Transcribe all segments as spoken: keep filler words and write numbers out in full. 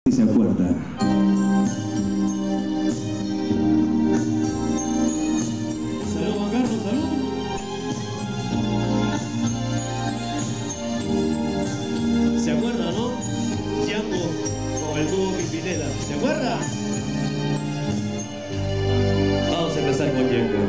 Se acuerda. Salud, Juan Carlos, salud. ¿Se acuerda, no? Django con el dúo Pimpinela. ¿Se acuerda? Vamos a empezar con Django.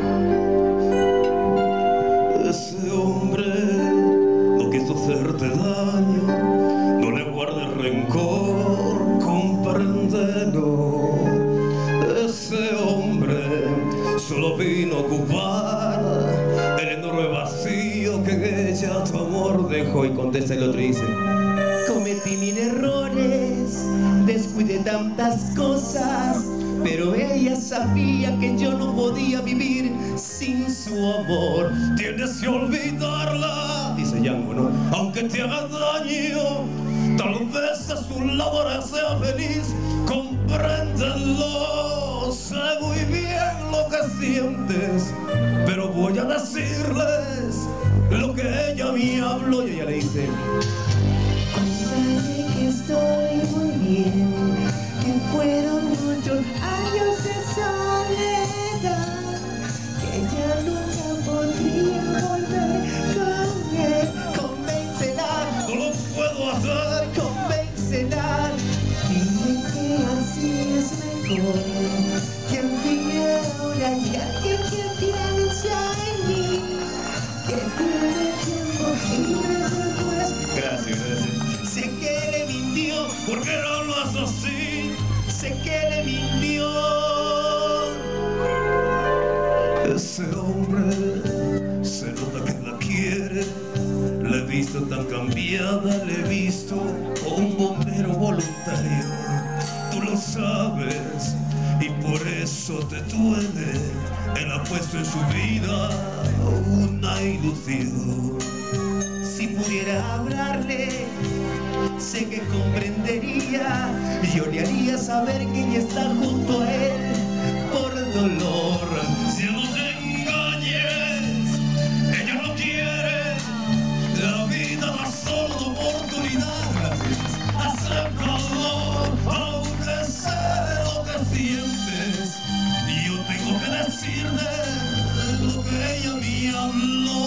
Ese hombre no quiso hacerte daño, no le guardes rencor, compréndelo. Ese hombre solo vino a ocupar el enorme vacío que ella tu amor dejó. Y contesta el otro y dice: cometí mil errores, descuidé tantas cosas, pero ella sabía que yo no podía vivir sin su amor. Tienes que olvidarla, dice Django, ¿no? Aunque te haga daño, tal vez a su lado ahora sea feliz. Compréndelo, sé muy bien lo que sientes, pero voy a decirles lo que ella me habló. Y ella le dice: Cuéntale que estoy muy bien, que fueron muchos años de soledad, que ya nunca podría volver con él. Convéncela, no lo puedo hacer. convéncela, dile que así es mejor, que vive ahora y alguien que piensa en mí, que pierde tiempo y me después. Gracias, gracias. Sé que le mintió, ¿Por qué no hablas así? sé que le mintió. Ese hombre se nota que la quiere. La he visto tan cambiada, la he visto como un bombero voluntario. Tú lo sabes y por eso te duele. Él ha puesto en su vida una ilusión. Si pudiera hablarle, sé que comprendería, y yo le haría saber que ella está junto a él por dolor. Si no te engañes, ella no quiere. La vida da solo una oportunidad. Acéptalo, aunque sé lo que sientes. Y yo tengo que decirte lo que ella me habló.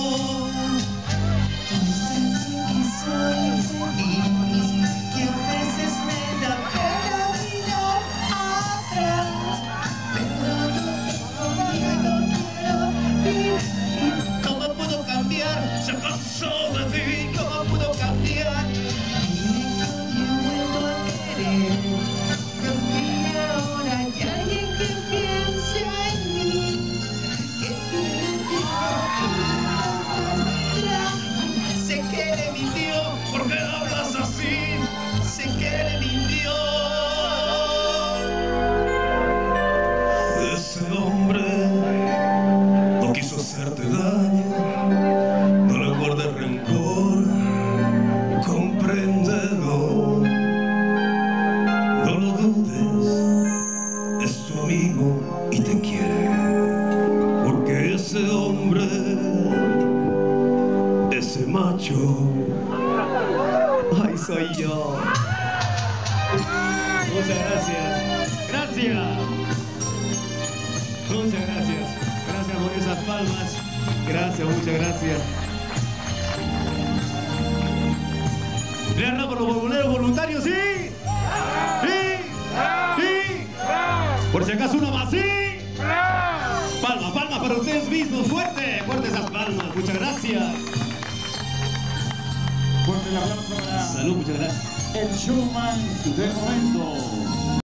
Y soy feliz, que a veces me da pena mirar atrás, pero no tengo miedo, quiero vivir. ¿Cómo puedo cambiar? Se cansó de ti. ¿Cómo puedo cambiar? Dile que yo vuelvo a querer, que vive ahora y alguien que piense en mí, que tiene tiempo y no sé que le mintió. ¿Por qué hablas así? Sé que le mintió. Ese hombre no quiso hacerte daño, no le guardes rencor, compréndelo, no lo dudes, es tu amigo y te quiere, porque ese hombre, ese macho, Ay, soy yo. Muchas gracias. Gracias. Muchas gracias. Gracias por esas palmas. Gracias, muchas gracias. ¿Le arran por los bomboneros voluntarios? ¿Sí? ¿Sí? ¿Sí? Por si acaso una más, ¿sí? Palma, palma para ustedes mismos. Fuerte, fuerte esas palmas. Muchas gracias. Fuerte el aplauso para Salud, muchas gracias. el showman del momento.